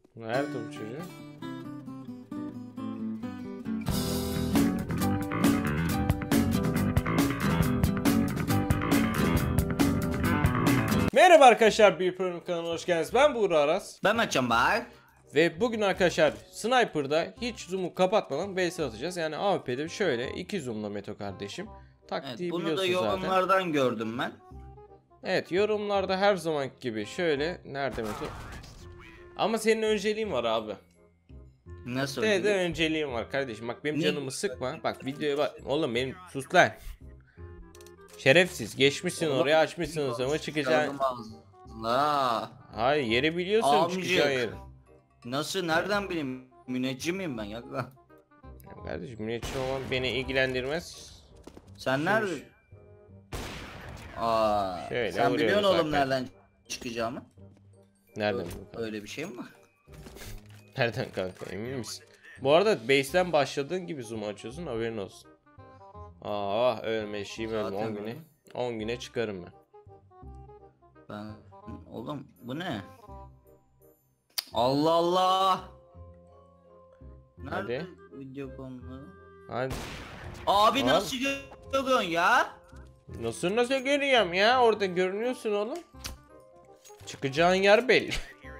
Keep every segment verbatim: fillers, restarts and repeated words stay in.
Nerede bu çocuk? Merhaba arkadaşlar, bir program kanalına hoş geldiniz. Ben Buğra Aras. Ben Maçam Bay. Ve bugün arkadaşlar Sniper'da hiç zoom'u kapatmadan V S atacağız. Yani A W P'de şöyle iki zoom'la Meto kardeşim. Taktiği Evet, bunu da biliyorsun yorumlardan zaten. gördüm ben. Evet, yorumlarda her zamanki gibi şöyle. Nerede Meto? Ama senin önceliğin var abi. Nasıl? De de önceliğim var kardeşim. Bak benim Ne? canımı sıkma. Bak videoya bak. Oğlum benim sus lan. Şerefsiz geçmişsin Oğlum, oraya, açmışsınız ama çıkacaksın. La. Hayır, yeri biliyorsun, Amcık. çıkacağı yeri. Nasıl? Nereden bileyim? Müneccim miyim ben ya? Ya kardeşim, müneccim olmam beni ilgilendirmez. Sen nerede? Aa. Şöyle sen biliyorsun vuruyoruz oğlum zaten. nereden çıkacağımı? Nereden? Ö- Öyle bir şey mi var? Nereden kanka, emin misin? Bu arada base'ten başladığın gibi zoom açıyorsun, haberin olsun. Aa, ölme şeyim, ölme. Zaten on güne öyle. on güne çıkarım ben. Ben oğlum bu ne? Allah Allah. Nerede Hadi. video konuları? Hadi. Abi Abi. nasıl görüyorsun ya? Nasıl nasıl görüyorum ya, orada görünüyorsun oğlum. Çıkacağın yer belli.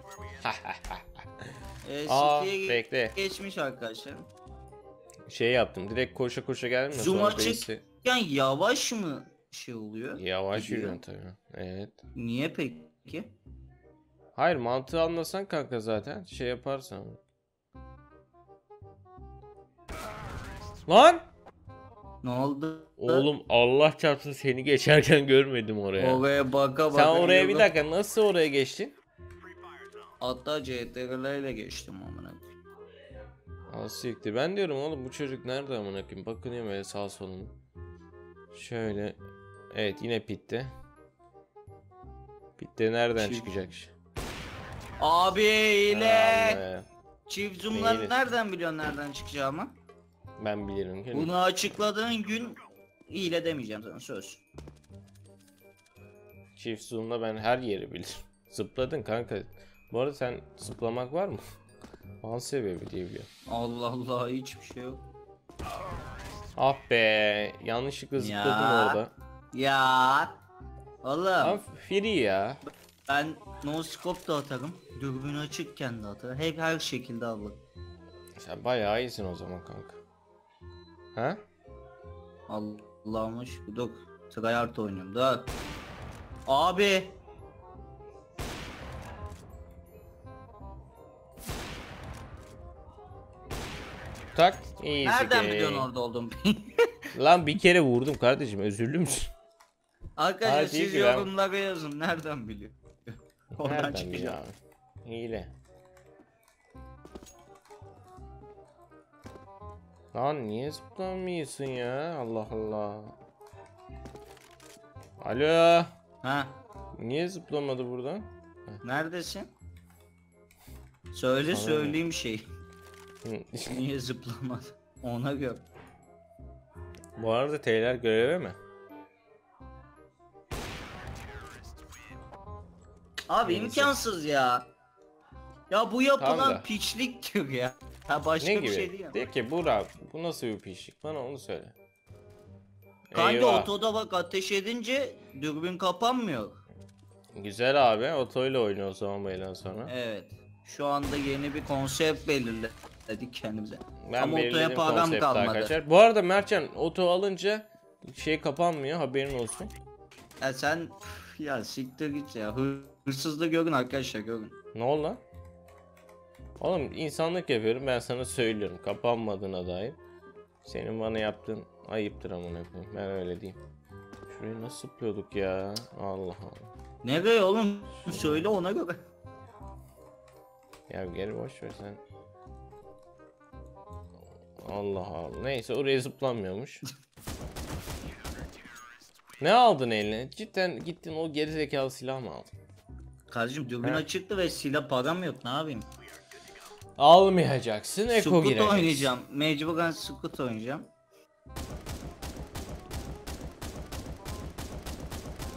Ee, Aa, City'ye bekle. geçmiş arkadaşlar. Şey yaptım, direkt koşa koşa geldim de Zoom sonra açık. base'i- Yani yavaş mı şey oluyor? Yavaş Gidiyor. yürüyorsun tabii. Evet. Niye peki? Hayır, mantığı anlasan kanka zaten şey yaparsan. Lan! Ne oldu? Oğlum Allah çarpsın, seni geçerken görmedim oraya. Oraya baka baka. Sen oraya bir yürüdüm. dakika nasıl oraya geçtin? Hatta C T R L ile geçtim amına. Aa, siktir. Ben diyorum oğlum bu çocuk nerede amına koyayım? Bakınıyorum öyle sağ soluna. Şöyle. Evet, yine pitte. Pitte nereden Çift. çıkacak? Abi ile Allah. çift zoom'ları Neyle? nereden biliyorsun nereden çıkacağımı? Ben bilirim ki. Bunu açıkladığın gün hile demeyeceğim sana söz. Çift zoom'la ben her yeri bilirim. Zıpladın kanka. Bu arada sen zıplamak var mı? An sebebi diye biliyorum. Allah Allah hiçbir şey yok. Ah be, yanlışlıkla zıpladım Ya. orada. Ya. Oğlum Lan free ya. ben no scope da atarım. Dürbün açıkken de atarım. Hep her şekilde alırım. Sen bayağı iyisin o zaman kanka. Ha? Allah'ıma şükür. Dur. Tryhard oynuyorum. Dur. Abi. Tak. İyi. Nereden biliyorsun orada olduğumu? Lan bir kere vurdum kardeşim, özürlü müsün? Arkadaşlar Hadi siz ki ben- yorumlara yazın. Nereden biliyor? Oradan Nereden çıkacağım. biliyor abi? Hile. Lan niye zıplamıyorsun ya? Allah Allah. Alo. Ha, Niye zıplamadı buradan? neredesin? Söyle Sana söyleyeyim şey. Hı. Niye zıplamadı? Ona göre. Bu arada T'ler göreve mi? Abi Neyse. imkansız ya. Ya bu yapılan Tamam da. piçliktir ya. Ha başka Ne bir gibi? şey değil. De ki Burak, bu nasıl bir pişlik? Bana onu söyle. Kanka Eyvah. otoda bak ateş edince dürbün kapanmıyor. Güzel abi, otoyla oynuyor o zaman bayılan sonra. Evet. Şu anda yeni bir konsept belirledik kendimize. Ben Ama otoya belirledim param konsepti kalmadı. arkadaşlar. Bu arada Mertcan, oto alınca şey kapanmıyor, haberin olsun. Ya sen üf, ya siktir git ya. Hır- Hırsızlığı görün arkadaşlar görün. Ne oldu lan? Oğlum insanlık yapıyorum, ben sana söylüyorum kapanmadığına dair. Senin bana yaptığın ayıptır amına koyayım, ben öyle diyeyim. Şurayı nasıl zıplıyorduk ya? Allah Allah. Nereye oğlum? Söyle ona göre. Ya geri boş ver sen. Allah Allah. Neyse, oraya zıplanmıyormuş. Ne aldın eline? Cidden gittin o gerizekalı silah mı aldın? Kardeşim dürbün He. açıktı ve silah param yok ne yapayım? Almayacaksın, Eko Scoot gireceksin. oynayacağım. Mecburen Scoot oynayacağım.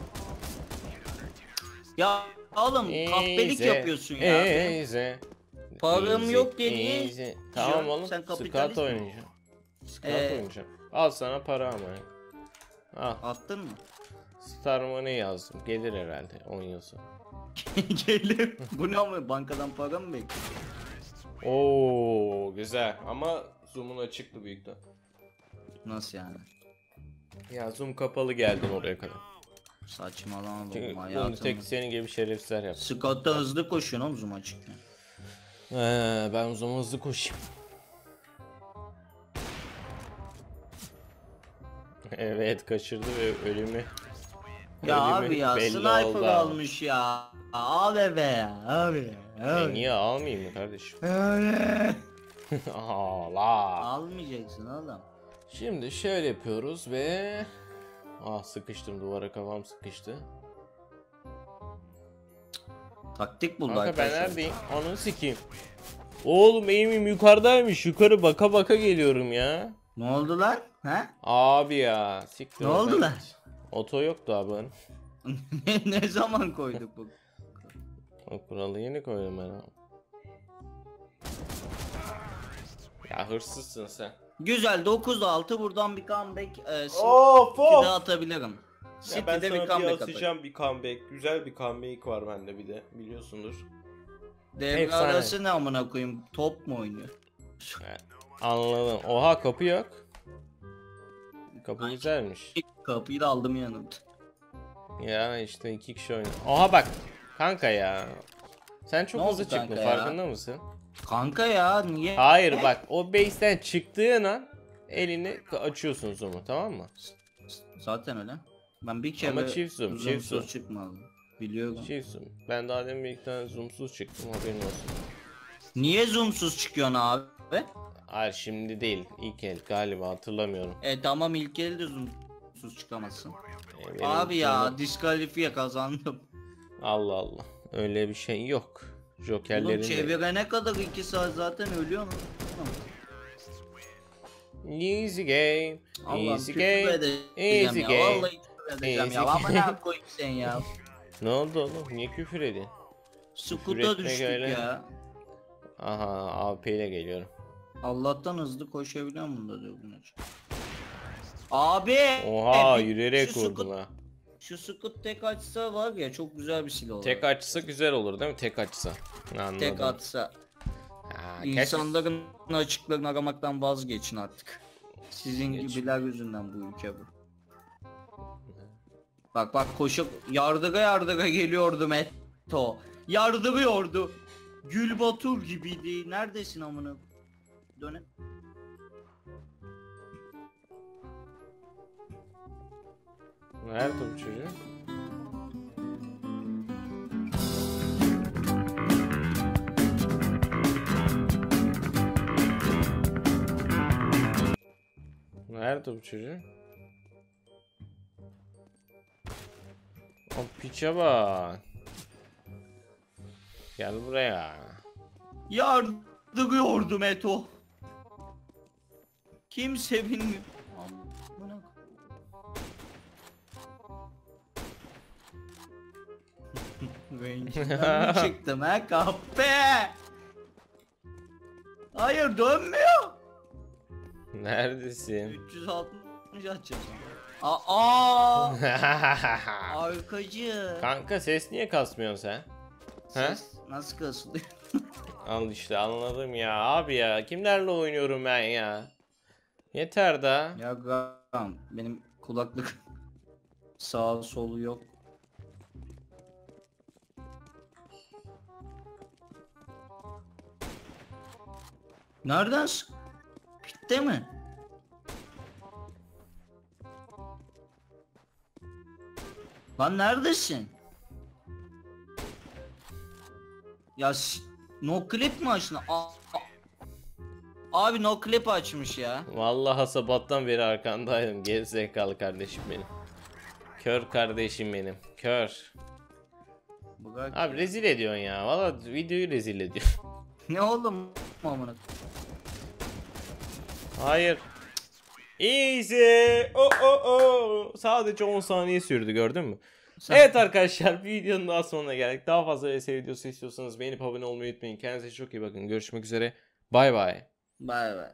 Ya oğlum kahpelik İyice, yapıyorsun ya. iyice. Param Easy, yok dedi. easy. Tamam oğlum. Sen Scout kapitalist mi? oynayacağım. Scout Ee? oynayacağım. Al sana para ama. Al. Attın mı? Star Money yazdım. Gelir herhalde on yıl sonra. Gelir. Bu ne ama bankadan para mı bekliyor? Oo güzel ama zoom'un açıktı büyükten. Nasıl yani? Ya zoom kapalı geldin oraya kadar. Saçmalama Çünkü oğlum bunu hayatım. tek senin gibi şerefsizler yap. Scott'ta hızlı koşuyorsun oğlum zoom açıkken. Ee, ben o zaman hızlı koşayım. Evet kaçırdı ve ölümü. Ya ölümü abi ya belli sniper oldu abi. almış ya. Abi be ya abi. E, abi. niye almayayım mı kardeşim? Öyle. Allah. Almayacaksın oğlum. Şimdi şöyle yapıyoruz ve ah sıkıştım duvara kafam sıkıştı. Taktik buldu Kanka ben arkadaşlar. neredeyim? Onu sikeyim. Oğlum eğimim yukarıdaymış. Yukarı baka baka geliyorum ya. Ne oldu lan? He? Abi ya. Siktir Ne oradan oldu lan? git. Oto yoktu abi. benim. ne, ne zaman koyduk bu? O kuralı yeni koydum ben abi. Ya hırsızsın sen. Güzel dokuz altı buradan bir comeback e, Of City'de atabilirim. City'de bir comeback atacağım. bir comeback. Güzel bir comeback var bende bir de. Biliyorsundur. Devre Efsane. arası ne amına koyayım? Top mu oynuyor? Anladım. Oha kapı yok. Kapı güzelmiş. Kapıyı da aldım yanımda. Ya işte iki kişi oynuyor. Oha bak. Kanka ya. Sen çok Ne hızlı oldu çıktın kanka ya? farkında mısın? Kanka ya niye? Hayır bak o base'ten çıktığın an elini açıyorsun zoom'u tamam mı? Zaten öyle. Ben bir kere Ama çift zoom, çift zoomsuz zoom. çıkmadım. Biliyorum. Çift zoom. Ben daha demin bir iki tane zoomsuz çıktım haberin olsun. Niye zoomsuz çıkıyorsun abi? Hayır şimdi değil ilk el galiba hatırlamıyorum. E tamam ilk elde de zoomsuz çıkamazsın. Ee, benim Abi ya zoom'um- diskalifiye kazandım. Allah Allah öyle bir şey yok. Oğlum Jokerlerin de. çevirene kadar iki saat zaten ölüyorsun. Easy game. Allah'ım Easy küfür game. edeceğim Easy ya. game. Vallahi küfür edeceğim Easy ya. game. Amına koyayım sen ya. Ne oldu oğlum? Niye küfür edin? Skuta etmek düştük öyle. ya. Aha A P ile geliyorum. Allah'tan hızlı koşabiliyorum bunda diyor bunu. Abi. Oha bir- yürüyerek şu vurdun Scoot- ha. Şu Scoot tek açsa var ya çok güzel bir silah olur. Tek açsa güzel olur değil mi? Tek açsa. Anladım. Tek atsa. Ha, keşke- İnsanların açıklarını aramaktan vazgeçin artık. Sizin Geç. gibiler yüzünden bu ülke bu. Bak bak koşup yardıga yardıga geliyordu Meto. Yardırıyordu. Gülbatur gibiydi. Neredesin amına? Döne. Nerede bu çocuk? Nerede bu çocuk? O piçe bak. Gel buraya. Yardırıyordu Meto. Kimse bilmiyor. Amına. Range'den mi çıktım ha kahpe? Hayır dönmüyor. Neredesin? üç yüz altmış atacağım. Aa, aa arkacı. Kanka ses niye kasmıyorsun sen? He? Ses nasıl kasılıyor? Al işte anladım ya abi ya. Kimlerle oynuyorum ben ya? Yeter da. Ya gam benim kulaklık sağ solu yok. Nereden s- Bitti mi? Lan neredesin? Ya s- no clip mi açtın? A- a- Abi no clip açmış ya. Vallahi sabahtan beri arkandaydım. Gerizekalı kardeşim benim. Kör kardeşim benim. Kör. Bırak Abi ya. rezil ediyorsun ya. Vallahi videoyu rezil ediyorsun. Ne oğlum amına? Hayır. Easy. Oh oh oh. Sadece on saniye sürdü gördün mü? Sen- Evet arkadaşlar, bir videonun daha sonuna geldik. Daha fazla V S videosu istiyorsanız beğenip abone olmayı unutmayın. Kendinize çok iyi bakın. Görüşmek üzere. Bay bay. Bay bay.